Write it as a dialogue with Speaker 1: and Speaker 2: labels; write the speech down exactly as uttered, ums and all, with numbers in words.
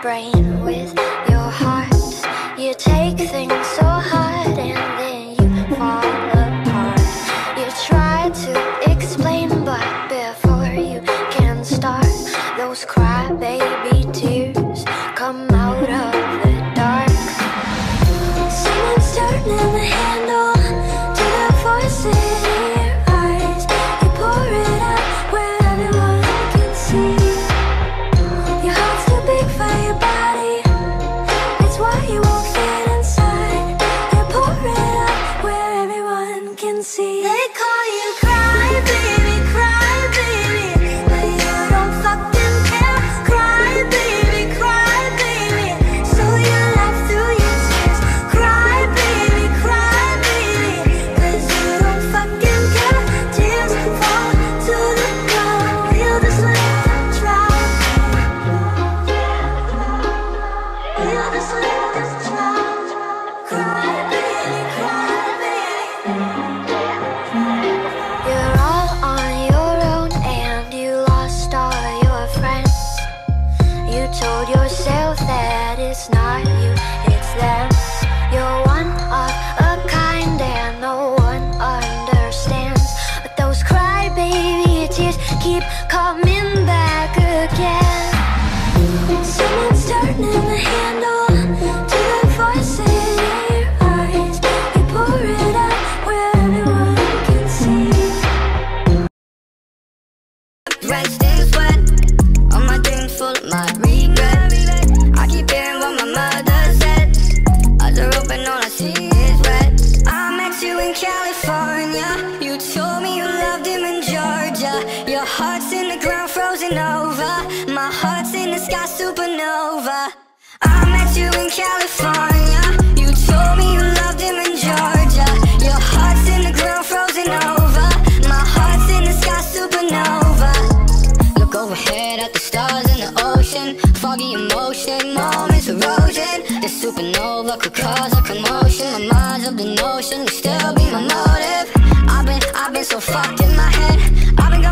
Speaker 1: brain with your heart. You take things so hard and then you fall apart. You try to explain, but before you can start, those crybaby tears come out of the dark. Someone's turning the handle to the voices in your eyes. You pour it out where everyone can see. Your heart's too big for your body, it's why you won't fit inside. You pour it out where everyone can see. They call you cry baby, cry baby, but you don't fucking care. Cry baby, cry baby, so you laugh through your tears. Cry baby, cry baby, cause you don't fucking care. Tears fall to the ground, you just let them drown. You just let them drown. Cry baby, cry baby. You're all on your own and you lost all your friends. You told yourself that it's not you, it's them. You're one of a kind and no one understands. But those crybaby tears keep coming back again. Someone's turning the handle to the voices in your eyes. You pour it out where everyone can see.
Speaker 2: Red stains wet on my dreams, full of my regret. I keep hearing what my mother said. Eyes are open, all I see is red. I met you in California. You told me you loved him in Georgia. Your heart's in the ground, frozen over. My heart's in the sky, supernova. I met you in California. You told me you loved him in Georgia. Your heart's in the ground, frozen over. My heart's in the sky, supernova. Look overhead at the stars in the ocean. Foggy emotion, moments erosion. The supernova could cause a commotion. My mind's of the notion, you still be my motive. I've been, I've been so fucked in my head. I've been